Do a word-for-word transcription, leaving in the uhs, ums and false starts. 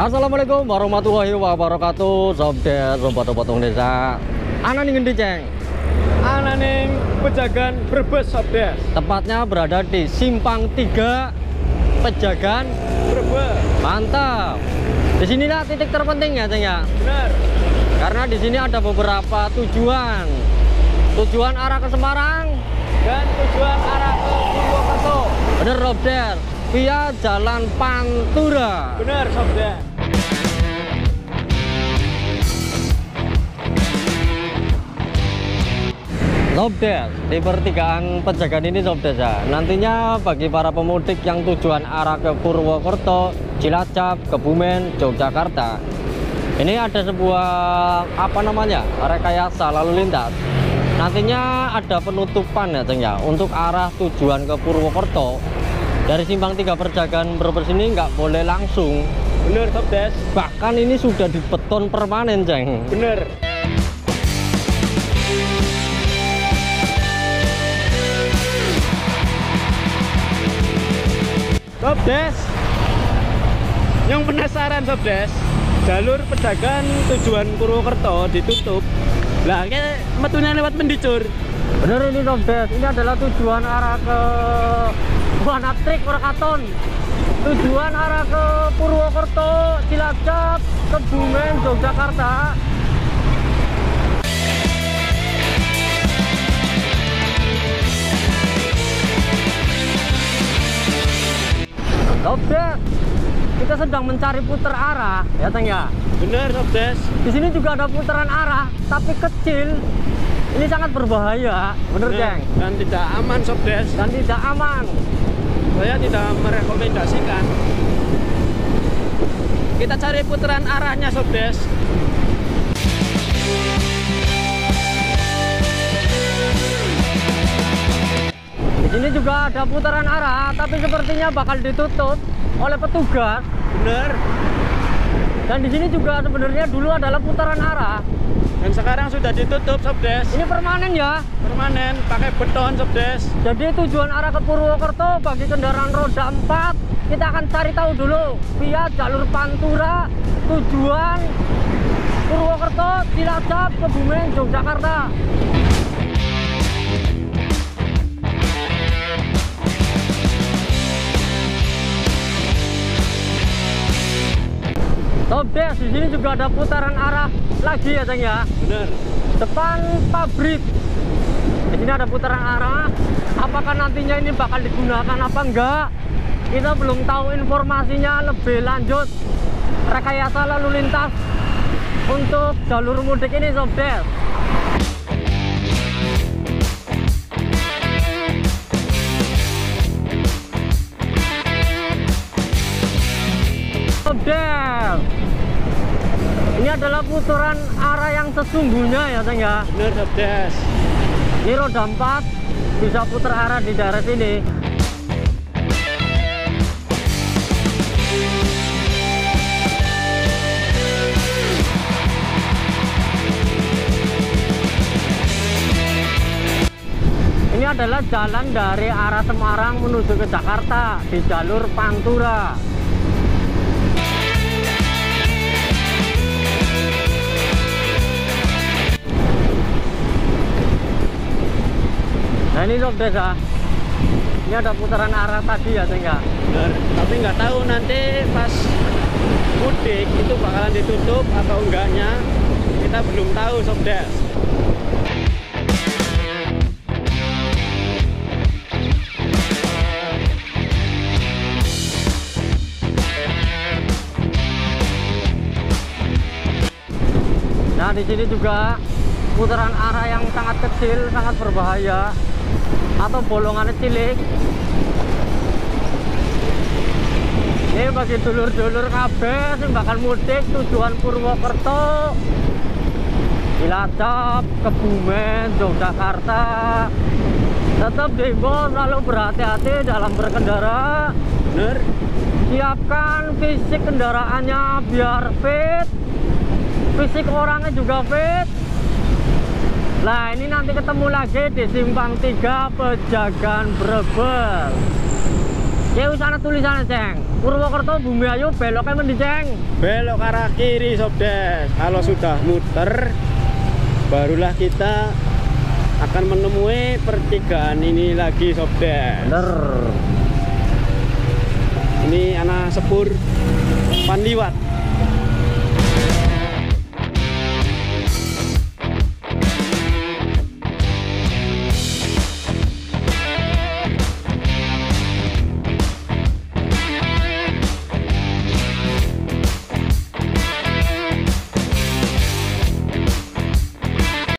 Assalamualaikum warahmatullahi wabarakatuh. Sobat sobat potong desa. Ana ning ngendi, Ceng? Ana ning Pejagan Brebes, Sobdes. Tepatnya berada di Simpang tiga Pejagan Brebes. Mantap. Di sinilah titik terpenting ya, Ceng ya. Benar. Karena di sini ada beberapa tujuan. Tujuan arah ke Semarang Dan tujuan arah ke Purwokerto. bener, Robder, via Jalan Pantura. Benar, Sobdes. Sobdes, di pertigaan Pejagan ini Sobdes ya. Nantinya bagi para pemudik yang tujuan arah ke Purwokerto, Cilacap, Kebumen, Yogyakarta, ini ada sebuah apa namanya rekayasa lalu lintas. Nantinya ada penutupan ya, Ceng ya, untuk arah tujuan ke Purwokerto. Dari Simpang tiga Pejagan Brebes ini nggak boleh langsung. Benar, Sobdes. Bahkan ini sudah dibeton permanen, Ceng. Benar. Sobdes, yang penasaran Sobdes, jalur Pejagan tujuan Purwokerto ditutup. Lah, kayak metunya lewat Mendicur. Bener ini Sobdes, ini adalah tujuan arah ke Wanatrik, Rakaton. Tujuan arah ke Purwokerto, Cilacap, Kebumen, Yogyakarta. Sobdes, kita sedang mencari putar arah, ya Teng ya. Bener, Sobdes. Di sini juga ada putaran arah, tapi kecil. Ini sangat berbahaya, bener, Bener. Ceng. Dan tidak aman, Sobdes. Dan tidak aman. Saya tidak merekomendasikan. Kita cari putaran arahnya, Sobdes. Di sini juga ada putaran arah, tapi sepertinya bakal ditutup oleh petugas. Bener. Dan di sini juga sebenarnya dulu adalah putaran arah. Dan sekarang sudah ditutup, Sobdes. Ini permanen ya. Permanen, pakai beton, Sobdes. Jadi tujuan arah ke Purwokerto bagi kendaraan roda empat, kita akan cari tahu dulu via jalur Pantura, tujuan Purwokerto, Cilacap, Kebumen, Yogyakarta. Sobdes, di sini juga ada putaran arah lagi ya, Ceng ya. Bener. Depan pabrik. Di sini ada putaran arah. Apakah nantinya ini bakal digunakan apa enggak? Kita belum tahu informasinya lebih lanjut. Rekayasa lalu lintas untuk jalur mudik ini, Sobdes. Sobdes, ini adalah putaran arah yang sesungguhnya ya, Ceng ya. Bener, Sobdes. Ini roda empat bisa putar arah di daerah sini. Ini adalah jalan dari arah Semarang menuju ke Jakarta di jalur Pantura. Nah ini Sobdes ya, ini ada putaran arah tadi ya, Ceng ya. Bener. Tapi nggak tahu nanti pas mudik itu bakalan ditutup atau enggaknya. Kita belum tahu, Sobdes. Nah di sini juga putaran arah yang sangat kecil, sangat berbahaya, atau bolongannya cilik. Ini bagi dulur-dulur kabeh sing bakal mudik tujuan Purwokerto, Cilacap, Kebumen, Yogyakarta. Tetap diimbau selalu berhati-hati dalam berkendara. Bener. Siapkan fisik kendaraannya biar fit, fisik orangnya juga fit. Nah ini nanti ketemu lagi di Simpang tiga Pejagan Brebes. Ya wis ana tulisannya, Ceng. Purwokerto Bumi Ayu beloknya mendi, Ceng? Belok ke arah kiri, Sobdes. Kalau sudah muter, barulah kita akan menemui pertigaan ini lagi, Sobdes. Bener. Ini anak sepur Panliwat.